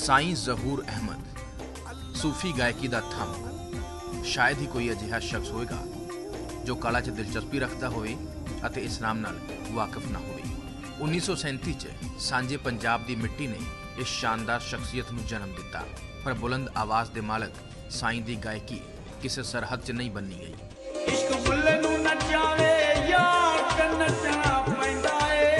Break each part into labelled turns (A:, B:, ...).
A: ਸਾਈਂ ਜ਼ਹੂਰ ਅਹਿਮਦ सूफी गायकी का थंभ। शायद ही कोई अजिहा शख्स होएगा जो कला च दिलचस्पी रखता होवे अते इस नाम नाल वाकिफ ना होवे। 1937 च सांझे पंजाब की मिट्टी ने इस शानदार शख्सियत नूं जन्म दिता, पर बुलंद आवाज़ के मालक साईं की गायकी किसी सरहद च नहीं बन्नी गई।
B: इश्क बुल्ले नूं नचावे यार ते नचना पैंदा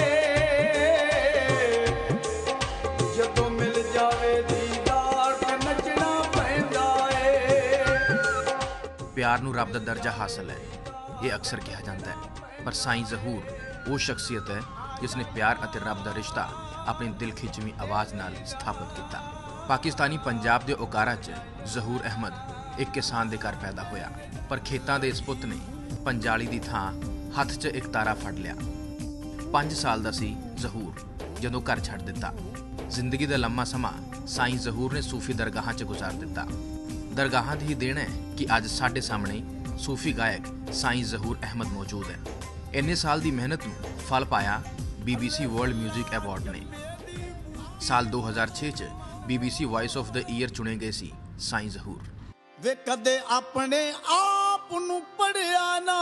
B: ए, जदों मिल जावे दीदार ते नचना पैंदा ए।
A: प्यार नूं रब दा दर्जा हासिल है, ये अक्सर कहा जाता है, पर साईं ज़हूर वो शख्सियत है जिसने प्यार अते रब दा रिश्ता अपनी दिल खिंचवी आवाज़ नाल स्थापित किया। पाकिस्तानी पंजाब के ओकारा च ज़हूर अहमद एक किसान के घर पैदा होया, पर खेतों के इस पुत ने पंजाली की थां हथ च एक तारा फड़ लिया। 5 साल का सी ज़हूर जदों घर छड्ड दिता। जिंदगी का लम्मा समा साईं ज़हूर ने सूफी दरगाहां च गुजार दिता। दरगाहां दी ही देन है कि अज साडे सामने सूफी गायक साईं ज़हूर अहमद मौजूद है। इन्ने साल की मेहनत नूं फल पाया BBC वर्ल्ड म्यूजिक अवार्ड ने। साल 2006 च BBC voice of the year चुने गए सी साईं ज़हूर।
B: वे कदे अपने आप नूं पढ़िया ना,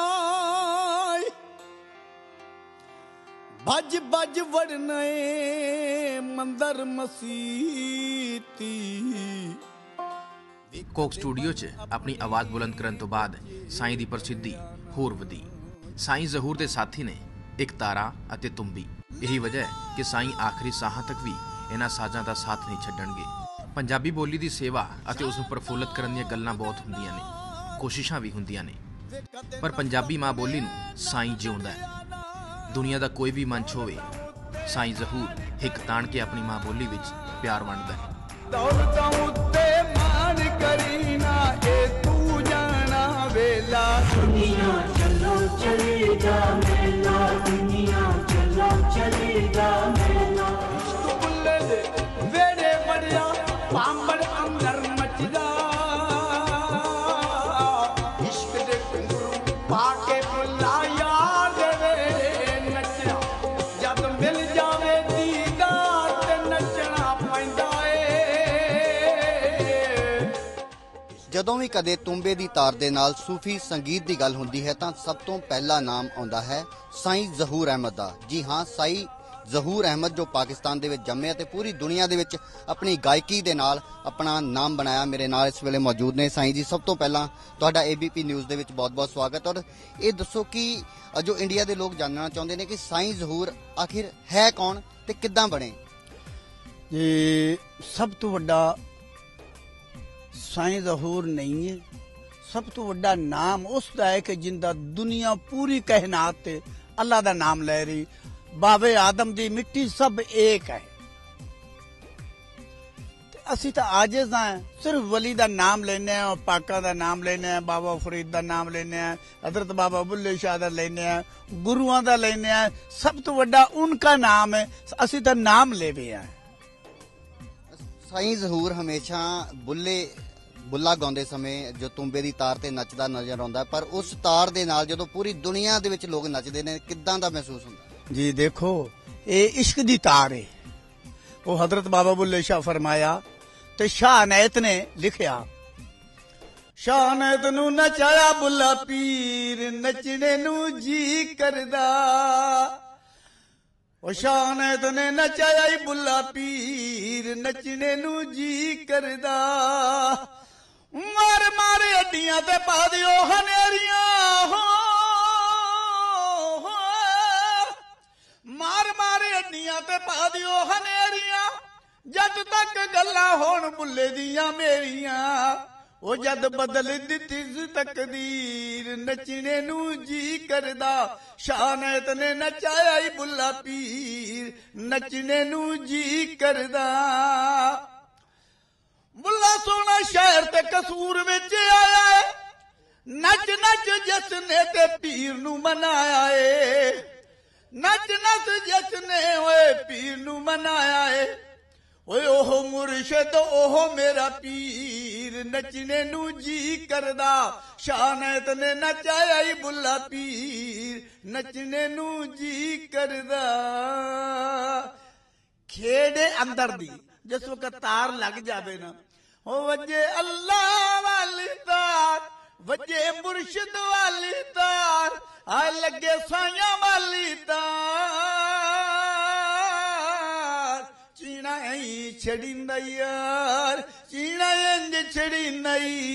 B: भज भज वड़ने मंदर मसीती।
A: कोक स्टूडियो च अपनी आवाज़ बुलंद करन तो बाद साईं दी प्रसिद्धि होर वधी। साईं ज़हूर के साथी ने एक तारा अते तुम्बी। यही वजह है कि साईं आखिरी साहां तक भी इन्हां साजां दा साथ नहीं छड्डणगे। पंजाबी बोली की सेवा अते उस नूं प्रफुल्लित करन दीआं गल्लां बहुत हुंदियां ने, कोशिशां भी हुंदियां ने, पर पंजाबी माँ बोली नूं साईं जिउंदा है। दुनिया का कोई भी मंच होवे, साईं ज़हूर हिक ताण के अपनी माँ बोली विच प्यार वंडदा है।
B: दौलतां उत्ते मान करीना ए तू जाना वेला। दुनिया चलो चली जा मेला, दुनिया चलो चली जा मेला। इश्क बुल्ले दे वेड़े वड़िया पांबड़ अंदर मचदा, इश्क दे घुंघरू पाके बुला यार दे वेड़े नचना, जद मिल जावे दीदार ते नचना पैंदा।
C: ਜਦੋਂ ਵੀ ਕਦੇ ਤੁੰਬੇ ਦੀ ਤਾਰ ਦੇ ਨਾਲ ਸੂਫੀ ਸੰਗੀਤ ਦੀ ਗੱਲ ਹੁੰਦੀ ਹੈ ਤਾਂ ਸਭ ਤੋਂ ਪਹਿਲਾ ਨਾਮ ਆਉਂਦਾ ਹੈ ਸਾਈਂ ਜ਼ਹੂਰ ਅਹਿਮਦ ਦਾ। ਜੀ ਹਾਂ, ਸਾਈਂ ਜ਼ਹੂਰ ਅਹਿਮਦ ਜੋ ਪਾਕਿਸਤਾਨ ਦੇ ਵਿੱਚ ਜੰਮੇ ਅਤੇ ਪੂਰੀ ਦੁਨੀਆ ਦੇ ਵਿੱਚ ਆਪਣੀ ਗਾਇਕੀ ਦੇ ਨਾਲ ਆਪਣਾ ਨਾਮ ਬਣਾਇਆ। ਮੇਰੇ ਨਾਲ ਇਸ ਵੇਲੇ ਮੌਜੂਦ ਨੇ ਸਾਈਂ ਜੀ। ਸਭ ਤੋਂ ਪਹਿਲਾਂ ਤੁਹਾਡਾ ABP ਨਿਊਜ਼ ਦੇ ਵਿੱਚ ਬਹੁਤ-ਬਹੁਤ ਸਵਾਗਤ। ਔਰ ਇਹ ਦੱਸੋ ਕਿ ਜੋ ਇੰਡੀਆ ਦੇ ਲੋਕ ਜਾਣਨਾ ਚਾਹੁੰਦੇ ਨੇ ਕਿ ਸਾਈਂ ਜ਼ਹੂਰ ਆਖਿਰ ਹੈ ਕੌਣ ਤੇ ਕਿੱਦਾਂ ਬਣੇ?
D: ਇਹ ਸਭ ਤੋਂ ਵੱਡਾ साईं ज़हूर नहीं है, सब तो वड्डा नाम उसका है कि जिंदा दुनिया पूरी कहनात ते अल्लाह दा नाम ले रही। बाबे आदम दी मिट्टी सब एक है। असी तो आजिज़ हैं, सिर्फ वली दा नाम लेने हैं और पाका दा नाम लेने हैं, बाबा फरीद दा नाम लेने हैं, हजरत बाबा बुल्ले शाह दा लेने हैं, गुरुआं दा लेने हैं। सब तो वड्डा उनका नाम है, असी तो नाम ले भी हैं।
C: ਸਾਈਂ ਜ਼ਹੂਰ ਹਮੇਸ਼ਾ ਬੁੱਲਾ ਗਾਉਂਦੇ ਸਮੇਂ ਜੋ ਤੁੰਬੇ ਦੀ ਤਾਰ ਤੇ ਨੱਚਦਾ ਨਜ਼ਰ ਆਉਂਦਾ, ਪਰ ਉਸ ਤਾਰ ਦੇ ਨਾਲ ਜਦੋਂ ਪੂਰੀ ਦੁਨੀਆ ਦੇ ਵਿੱਚ ਲੋਕ ਨੱਚਦੇ ਨੇ ਕਿੱਦਾਂ ਦਾ ਮਹਿਸੂਸ ਹੁੰਦਾ?
D: जी देखो, ये इश्क दी तार है। वो हजरत बाबा बुल्ले शाह फरमाया ते शाह अनैत ने लिखिया, शाह अनैत नू नचाया बुल्ला पीर नचने नू जी करदा। ओ शाह अनैत ने नचाया ही बुल्ला पीर नचने नू जी करदा। मार मार अड्डियां ते पा दियो हनेरियां हो, मार मार अड्डियां ते पा दियो हनेरियां, जद तक गल्लां होण बुल्ले दियां मेरियां। ओ जद बदल दित्ती तकदीर नचने नू जी करदा। शाह अनैत ने नचाया ही बुल्ला पीर नचने नू जी करदा। बुल्ला सोना शहर ते कसूर विच आया है, नच नच जिसने ते पीर नू मनाया है, नच नच जिसने ओए पीर नू मनाया है। ओए ओहो मुर्शिद ओहो मेरा पीर नचने नू जी करदा। शाह अनैत ने नचाया ही बुल्ला पीर नचने नू जी करदा। खेड़े अंदर दी ਜਿਸ ਵਕਤ ਤਾਰ ਲੱਗ ਜਾਵੇ ਨਾ, ਉਹ ਵੱਜੇ ਅੱਲਾ ਵਾਲੀ ਤਾਰ, ਵੱਜੇ ਮੁਰਸ਼ਿਦ ਵਾਲੀ ਤਾਰ, ਆ ਲੱਗੇ ਸਾਈਆਂ ਵਾਲੀ ਤਾਰ, ਚੀਣਾ ਐਂ ਛੜੀਂਦਾ ਯਾਰ, ਚੀਣਾ ਇੰਜ ਛੜੀਂਦਾ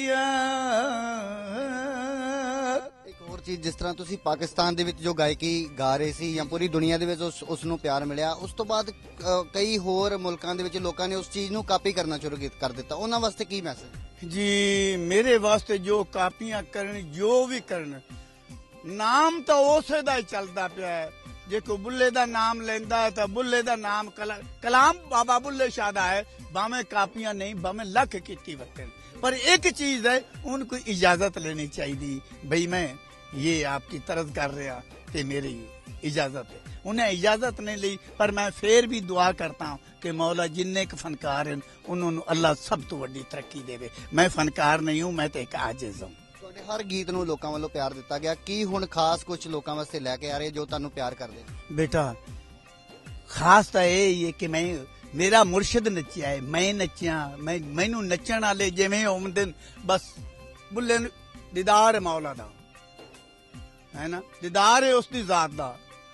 D: ਯਾਰ।
C: ਇੱਕ ਹੋਰ ਚੀਜ਼, ਜਿਸ ਤਰ੍ਹਾਂ ਤੁਸੀਂ ਪਾਕਿਸਤਾਨ ਦੇ ਵਿੱਚ ਜੋ ਗਾਇਕੀ ਗਾ ਰਹੇ ਸੀ ਜਾਂ ਪੂਰੀ ਦੁਨੀਆ ਦੇ ਵਿੱਚ ਉਸ ਨੂੰ ਪਿਆਰ ਮਿਲਿਆ, ਉਸ ਤੋਂ ਬਾਅਦ ਕਈ ਹੋਰ ਮੁਲਕਾਂ ਦੇ ਵਿੱਚ ਲੋਕਾਂ ਨੇ ਉਸ ਚੀਜ਼ ਨੂੰ ਕਾਪੀ ਕਰਨਾ ਸ਼ੁਰੂ ਕਰ ਦਿੱਤਾ, ਉਹਨਾਂ ਵਾਸਤੇ ਕੀ ਮੈਸੇਜ?
D: ਜੀ ਮੇਰੇ ਵਾਸਤੇ ਜੋ ਕਾਪੀਆਂ ਕਰਨ, ਜੋ ਵੀ ਕਰਨ, ਨਾਮ ਤਾਂ ਉਸੇ ਦਾ ਹੀ ਚੱਲਦਾ ਪਿਆ ਹੈ। ਜੇ ਕੋਈ ਬੁੱਲੇ ਦਾ ਨਾਮ ਲੈਂਦਾ ਹੈ ਤਾਂ ਬੁੱਲੇ ਦਾ ਨਾਮ ਕਲਾਮ ਬਾਬਾ ਬੁੱਲੇ शाह ਦਾ है। भावें कापियां नहीं, भावें लख की वतन, पर एक चीज है, उनको इजाजत लेनी चाहिए। भाई मैं ये आपकी तरस कर रहा ते मेरी इजाजत है, उन्हें इजाजत नहीं ली, पर मैं फिर भी दुआ करता हूँ कि मौला जिन्ने के फनकार हैं उन्होंने अल्लाह सब तो वड्डी तरक्की देवे। मैं फनकार नहीं हूँ, मैं तो एक आजिज हूँ।
C: ਤੁਹਾਡੇ ਹਰ ਗੀਤ ਨੂੰ ਲੋਕਾਂ ਵੱਲੋਂ ਪਿਆਰ ਦਿੱਤਾ ਗਿਆ, ਕੀ ਹੁਣ ਖਾਸ ਕੁਝ ਲੋਕਾਂ ਵਾਸਤੇ ਲੈ ਕੇ ਆ ਰਹੇ ਜੋ ਤੁਹਾਨੂੰ ਪਿਆਰ ਕਰਦੇ?
D: बेटा खास तो यही है कि मैं, मेरा मुर्शिद नचिया है, मैं नचिया, मैनू नचण वाले जिवें आउंदे बस बुल्ले दीदार है मौला दा, है ना, दीदार है उसकी जात दा,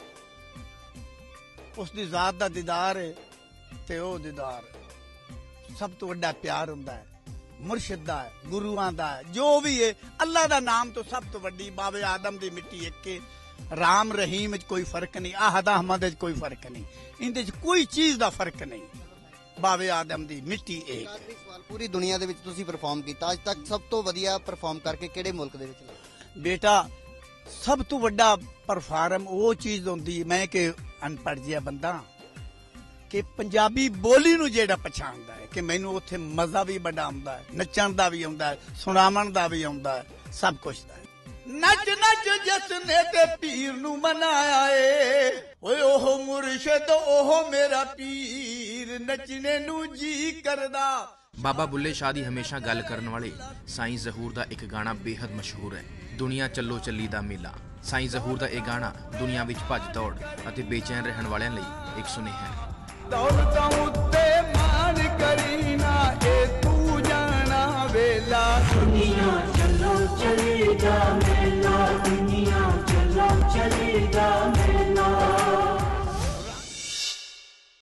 D: उसकी जात दा दीदार है ते ओ दीदार सब तो वड्डा प्यार हुंदा है मुर्शिद दा, गुरुआं दा, जो भी है अल्लाह दा नाम तो सब तो वड्डी। बाबे आदम दी मिट्टी एक राम रहीम कोई फर्क नहीं, आहद अहमद कोई फर्क नहीं, इनदे कोई चीज दा फर्क नहीं, बाबे आदम दी मिट्टी एक।
C: ਪੂਰੀ ਦੁਨੀਆ ਦੇ ਵਿੱਚ ਤੁਸੀਂ ਪਰਫਾਰਮ ਕੀਤਾ, ਅੱਜ ਤੱਕ ਸਭ ਤੋਂ ਵਧੀਆ ਪਰਫਾਰਮ ਕਰਕੇ ਕਿਹੜੇ ਮੁਲਕ ਦੇ ਵਿੱਚ ਲੱਗਾ?
D: बेटा सब तो वड्डा परफार्म वो चीज होंदी, मैं कि अनपढ़ जिहा बंदा कि पंजाबी बोली नूं जेड़ा पछाणदा है कि मैनू उत्थे मजा भी बड़ा आउंदा है, नचण दा भी आउंदा है, सुणावण दा भी आउंदा है, सब कुछ दा है।
B: नच नच जिसने ते पीर नू मनाया ए, ओए ओहो मुर्शिद ओहो मेरा पीर, नचने नू जी करदा।
A: ਬਾਬਾ ਬੁੱਲੇ ਸ਼ਾਹ ਦੀ ਹਮੇਸ਼ਾ ਗੱਲ ਕਰਨ ਵਾਲੇ ਸਾਈਂ ਜ਼ਹੂਰ ਦਾ ਇੱਕ ਗਾਣਾ ਬੇहद ਮਸ਼ਹੂਰ ਹੈ, ਦੁਨੀਆ ਚੱਲੋ ਚੱਲੀ ਦਾ ਮੇਲਾ। ਸਾਈਂ ਜ਼ਹੂਰ ਦਾ ਇਹ ਗਾਣਾ ਦੁਨੀਆ ਵਿੱਚ ਭੱਜ ਦੌੜ ਅਤੇ ਬੇਚੈਨ ਰਹਿਣ ਵਾਲਿਆਂ ਲਈ ਇੱਕ ਸੁਨੇਹਾ ਹੈ।
B: दौड़ता हूँ